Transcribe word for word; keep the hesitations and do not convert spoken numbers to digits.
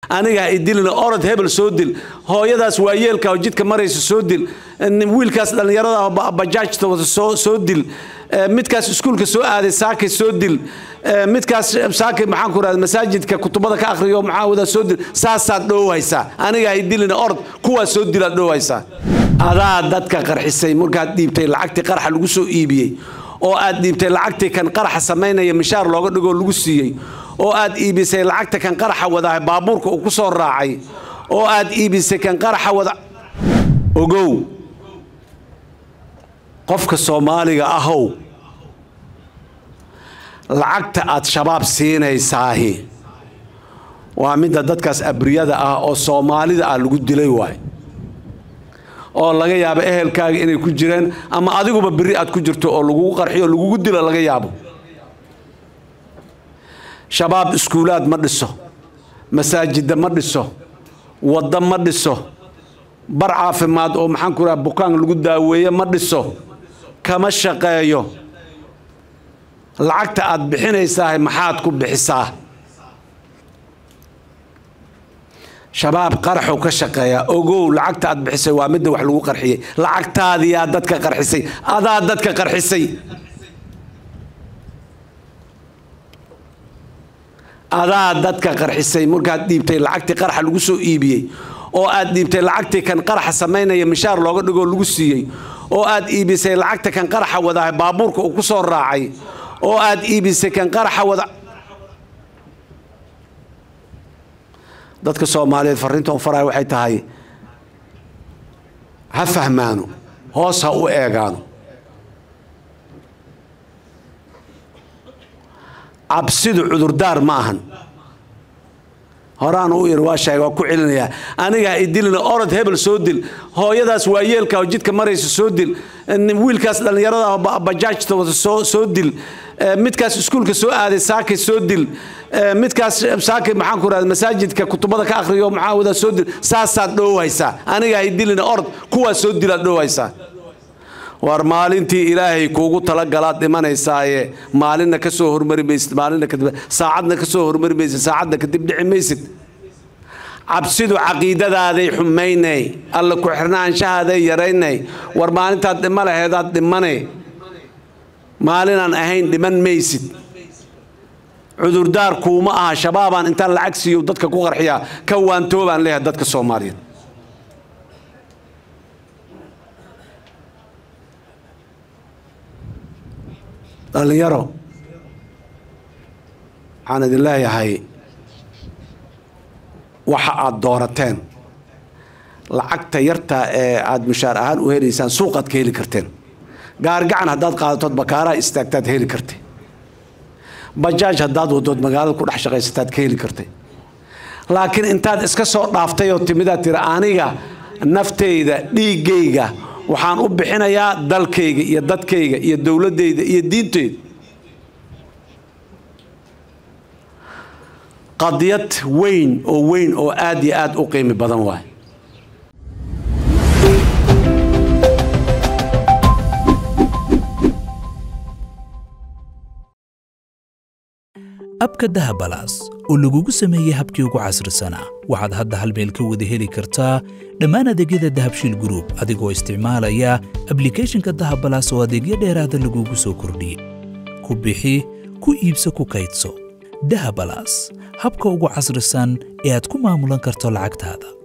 aniga idilina orod hebel soo dil hooyadaas waayeelka oo jidka maraysa soo dil wiilkaas dhalinyarada bajaajta wada soo soo dil midkaas iskuulka soo aaday saakay soo dil midkaas saakay maxaan ku raad masaajidka kutubada ka akhriyo maxaa wada soo dil saasaad dhowaysa aniga idilina orod kuwa soo dila dhowaysa adaa dadka qarxisay markaad dhiibtay lacagtii qarxa lagu soo iibiyay oo aad dhiibtay lacagtii kan qarxa sameynaya mishaar looga dhigo lagu siiyay oo aad iibisay lacagta kan qarxa wada baabuurka uu ku soo raacay oo aad iibisay kan qarxa wada ogow qofka Soomaaliga ahow lacagta aad shabaab siinaysaa waa mid dadkaas abriyada ah oo Soomaalida ah lagu dilay waay oo laga yaabo ehelkaaga inay ku jireen ama adiguba biri aad ku jirto oo lagu qarxiyo lagu dilo laga yaabo shabaab iskuulaad ma dhiso masaajid ma dhiso wada ma dhiso bar caafimaad oo maxaan ku raad bukaan lagu daaweeyo ma dhiso kama shaqeeyo lacagta aad bixinaysaa maxaad ku bixisaa shabaab qarxo ka shaqeeya ogow lacagta aad bixisay waa mid wax lagu qarxiyay lacagtaadii aad dadka qarxisay adaa dadka qarxisay adaa dadka qarxisay markaad dhiibtay lacagtii qarxa lagu soo iibiyay oo aad dhiibtay lacagtii kan qarxa sameynaya mishaar looga dhigo lagu siiyay oo aad iibisay lacagta kan qarxa wada baabuurka uu ku soo raacay oo aad iibisay kan qarxa wada dadka Soomaaliyeed fariinta oo faray waxay tahay ha fahmaano hoos ha u eegaano absidu cudurdaar ma ahan horaan uu irwaashay waa ku celinaya aniga idilina orod hebel soo dil hooyadaas waayeelka oo jidka maraysa soo dil wiilkaas dhalinyarada bajaajta wada soo soo dil midkaas iskuulka soo aaday saakay soo dil midkaas saakay maxaan ku raad masaajidka kutubada ka akhriyo maxaa wada soo dil saasaad dhowaysa aniga idilina orod kuwa soo dila dhowaysa war maalintii ilaahay kuugu tala galaad dhimanaysaa maalinna ka soo hormari maysid maalinna kadib saacadna ka soo hormari maysid saacadna kadib dhici maysid cabsidu caqiidadaaday xumaynay alla ku xirnaanshahaday yaraynay war maalintaad dhima laheedaad dhimanay maalinaan ahayn dhiman maysid cudurdaar kuuma aha shabaabaan intaan lacag siiyo dadka ku qarxiyaa ka waantoobaan leeyahay dadka Soomaaliyeed dhalinyaro waxaan idin leeyahay waxa aad doorateen lacagta yarta ee aad mushaar ahaan u helaysaan suuqaad ka heli karteen gaargacan haddaad qaadatood bakaaraha istaagtaad heli kartay bajaaj haddaad wadood magaalada ku dhex shaqaysataad ka heli kartay laakiin intaad iska soo dhaaftay oo timidaad tiri aniga naftayda dhiigayga waxaan u bixinayaa dalkayga iyo dadkayga iyo dawladayda iyo diintayda qadiyad weyn oo weyn oo aad iyo aad u qiimo badan waay abka dahabalaas oo lagugu sameeyay habkii ugu casrisanaa waxaad hadda hal meel ka wada heli kartaa dhammaan adeegyada dahabshiil group adigoo isticmaalaya applicationka dahabalaas oo adeegyo dheeraada lagugu soo kordhiyay ku bixi ku iibso ku kaydso dahabalaas habka ugu casrisan ee aad ku maamulan karto lacagtaada